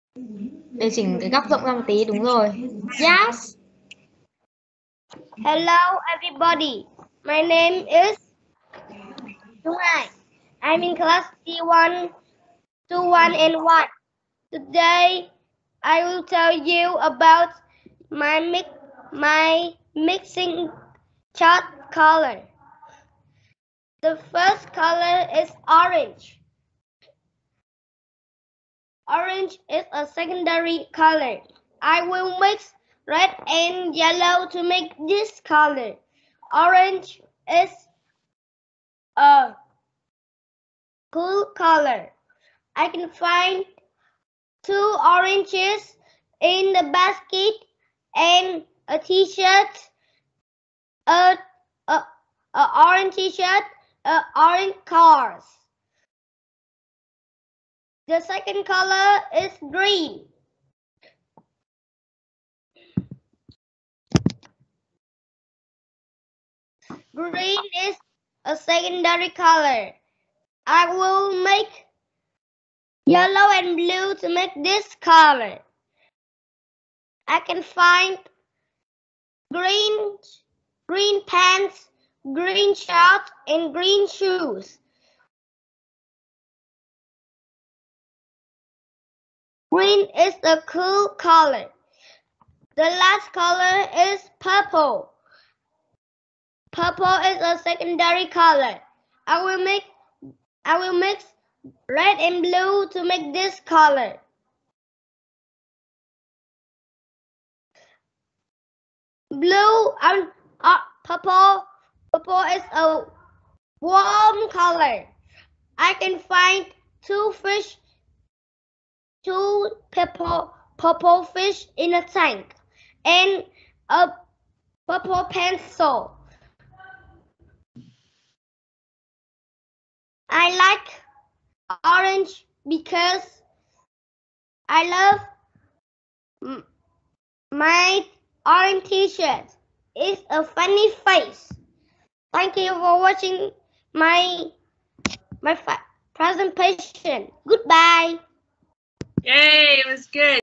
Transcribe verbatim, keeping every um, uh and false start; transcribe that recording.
Điều chỉnh cái góc rộng ra một tí, đúng rồi. Yes. Hello everybody. My name is Trung Hai. I'm in class T one, two one and one. Today I will tell you about my mix my mixing chart color. The first color is orange. Orange is a secondary color. I will mix red and yellow to make this color. Orange is a cool color. I can find two oranges in the basket and a t-shirt, a, a, a orange t-shirt, a orange cars. The second color is green. Green is a secondary color. I will make yellow and blue to make this color. I can find green, green pants, green shorts, and green shoes. Green is a cool color. The last color is purple. Purple is a secondary color. I will make I will mix red and blue to make this color. Blue and uh, purple. Purple is a warm color. I can find two fish, two purple purple fish in a tank, and a purple pencil. I like orange because I love my orange t-shirt. It's a funny face. Thank you for watching my my presentation. Goodbye. Yay, it was good.